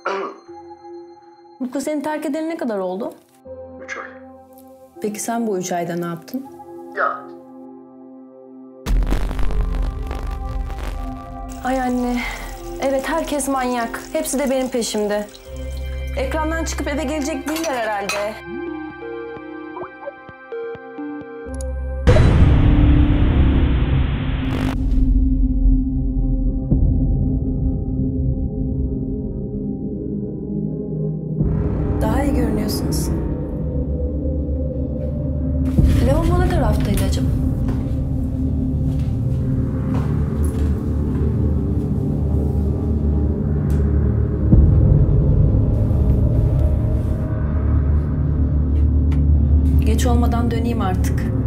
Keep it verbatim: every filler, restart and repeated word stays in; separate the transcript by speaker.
Speaker 1: Mutlu seni terk edeli ne kadar oldu?
Speaker 2: Üç ay.
Speaker 1: Peki sen bu üç ayda ne yaptın?
Speaker 2: Ya.
Speaker 1: Ay anne. Evet, herkes manyak. Hepsi de benim peşimde. Ekrandan çıkıp eve gelecek değiller herhalde. Daha iyi görünüyorsunuz. Lavabo ne taraftaydı acaba? Geç olmadan döneyim artık.